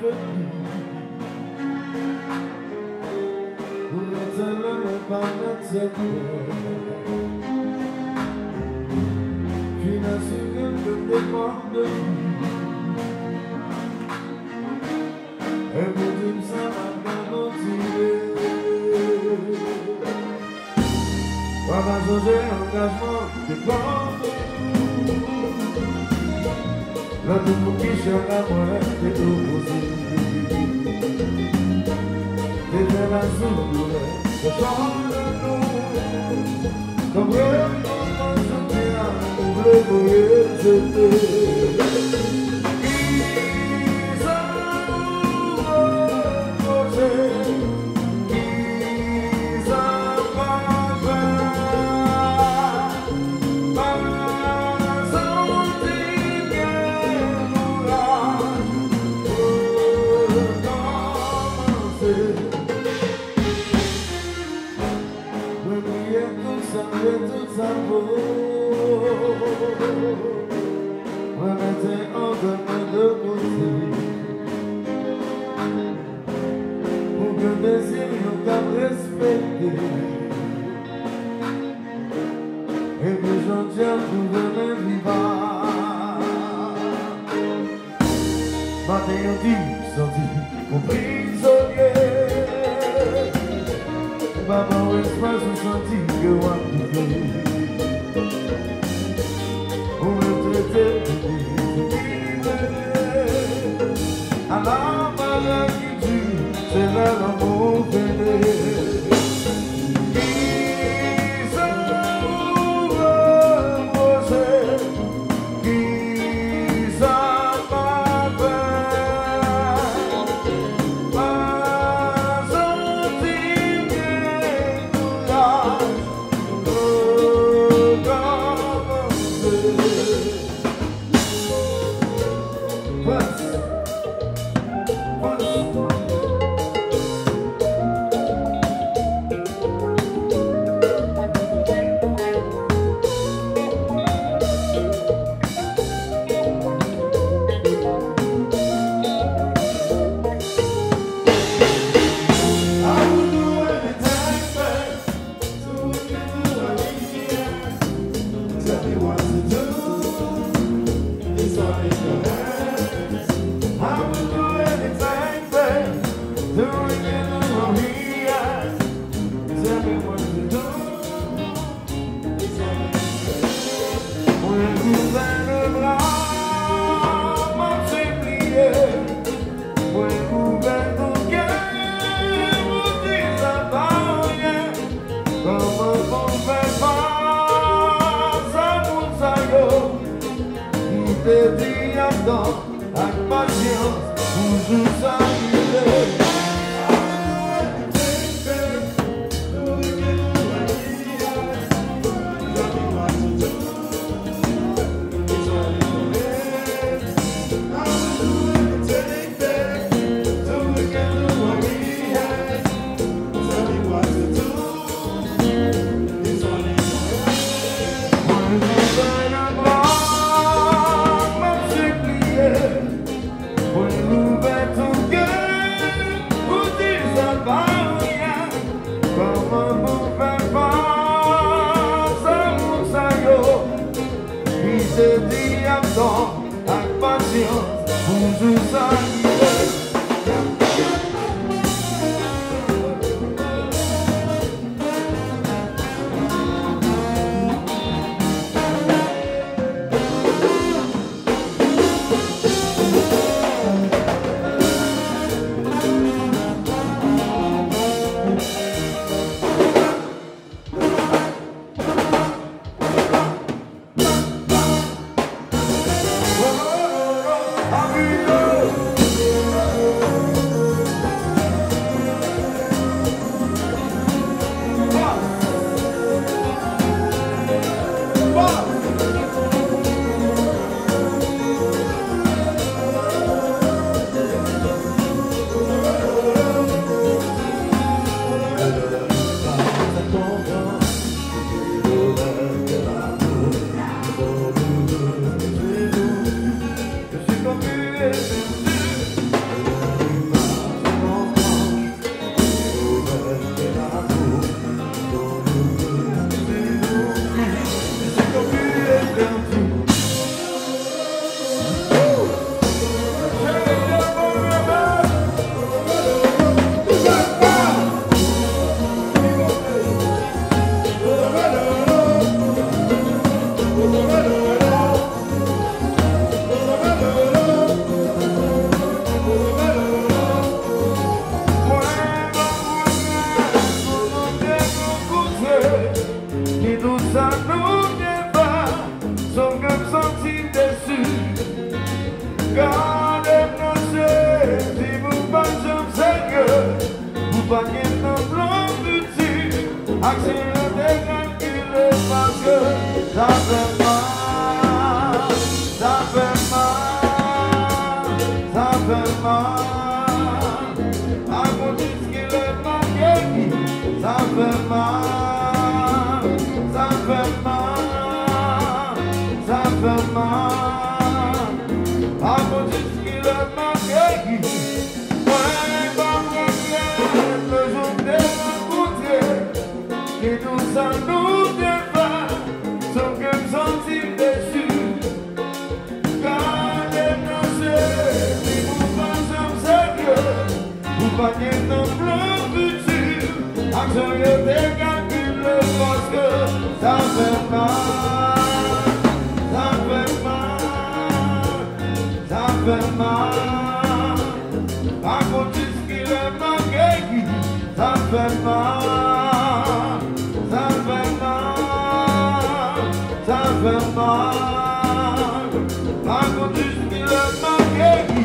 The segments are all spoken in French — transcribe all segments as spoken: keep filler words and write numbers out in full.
Là tout le monde qui cherche la moelle est opposé. Et de la sourde, je chante le nom. Comme vraiment quand je viens, on veut mourir, je t'ai. Tout ça vaut. On mettait encore de côté pour que le désir nous garde respecté et que j'en tiens pour venir vivre. Matin on dit, sorti, mon prisonnier. Maman, espace, on sentit que on a tout on veut traiter à la malade qui tue, c'est là l'amour véné. Qui s'ouvre projet, qui avec patience, toujours s'arriver. Avec patience, toujours s'arriver. Oh, Quand elle n'a pas si vous pensez au Seigneur, vous battez dans plan futur, accélérez calculez parce que ça fait mal, ça fait mal, ça fait mal. À mon Dieu qu'il est marqué, ça fait mal, ça fait mal, ça fait mal. À mon Dieu qu'il est marqué, moi, le jour de rencontrer, et tout ça nous débat, sauf que me sentir déçu. Car les danseurs, si vous pensez au sérieux, vous battez dans le futur, accélérez des calculs parce que ça fait mal, ça fait mal, ça fait mal. À côté de ce qu'il est marqué, ça fait mal, ça fait mal, ça fait mal. À côté de ce qu'il est marqué.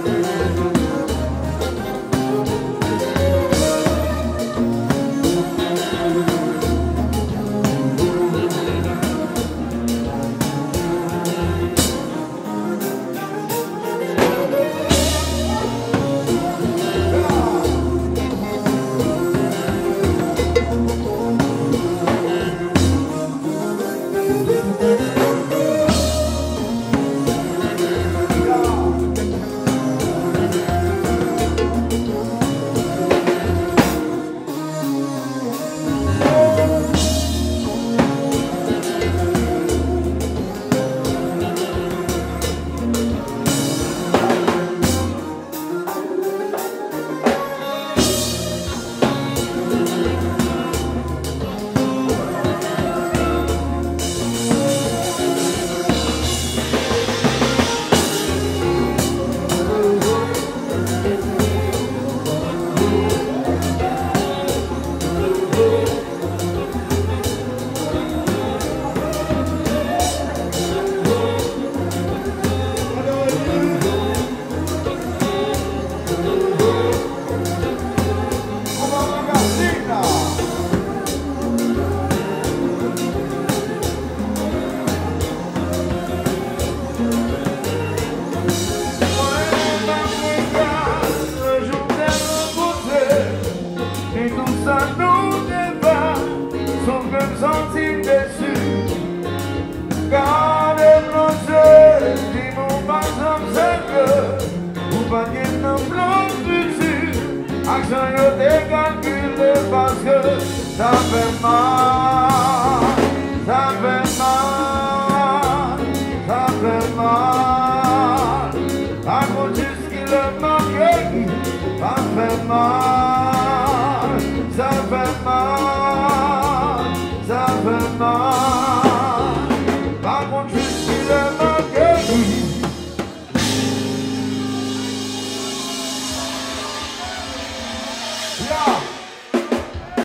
Action yo décalculé parce que ça fait mal, ça fait mal, ça fait mal. À cause de ce qu'il a manqué, ça fait mal, ça fait mal, ça fait mal.